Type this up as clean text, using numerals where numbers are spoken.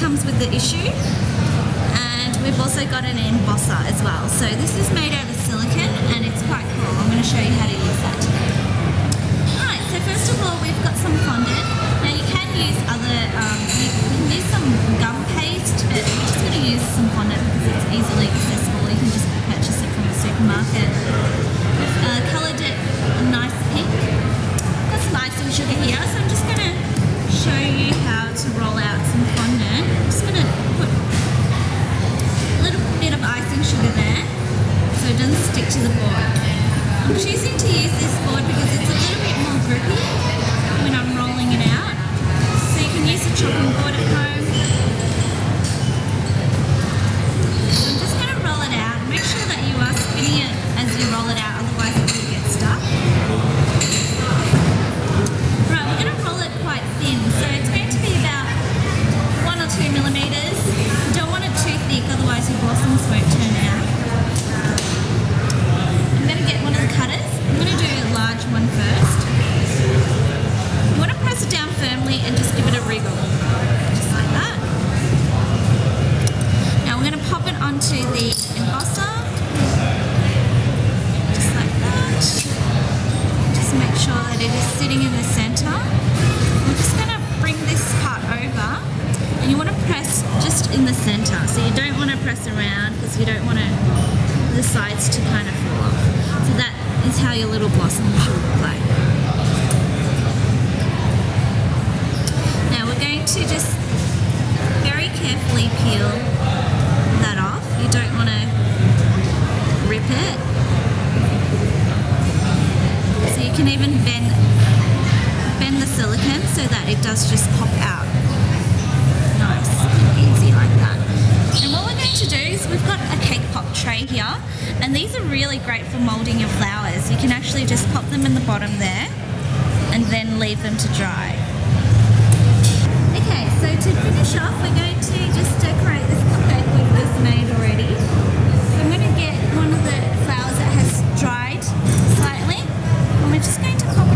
comes with the issue, and we've also got an embosser as well. So this is made out of silicone and it's quite cool. I'm going to show you how to use that today. Alright, so first of all we've got some fondant. Now you can use other, you can use some gum paste, but we're just going to use some fondant because it's easily accessible. You can just purchase it from a supermarket. We've coloured it a nice pink. I've got some icing sugar here, so I'm just going to show you how to roll out some fondant. I'm just going to put a little bit of icing sugar there so it doesn't stick to the board. I'm choosing to use this board because it's a little bit more grippy when I'm rolling it out. So you can use a chopping board at home. So I'm just going to roll it out. Make sure that you are spinning it as you roll it out, otherwise it will get stuck. Right, we're going to roll it quite thin. So it's going to be about 1 or 2 millimeters. You don't want it too thick, otherwise your blossoms won't turn out. I'm going to get one of the cutters. I'm going to do a large one first. You want to press it down firmly and just give it a wriggle. Just like that. Now we're going to pop it onto the embosser. Just like that. Just make sure that it is sitting in the center. We're just going to bring this part over, and you want to press just in the center. So you don't want to press around because you don't want the sides to kind of fall off. So that is how your little blossom should look like. Now we're going to just very carefully peel that off. You don't want to rip it. So you can even bend the silicone so that it does just pop out. Nice and easy like that. And what we're going to do is we've got a cake pop tray here, and these are really great for moulding your flowers. You can actually just pop them in the bottom there and then leave them to dry. Okay, so to finish off we're going to just decorate this cupcake we've just made already. So I'm going to get one of the flowers that has dried slightly, and we're just going to pop